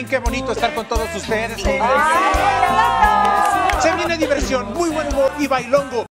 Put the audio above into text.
fin, qué bonito estar con todos ustedes. Se viene diversión, muy buen humor y bailongo.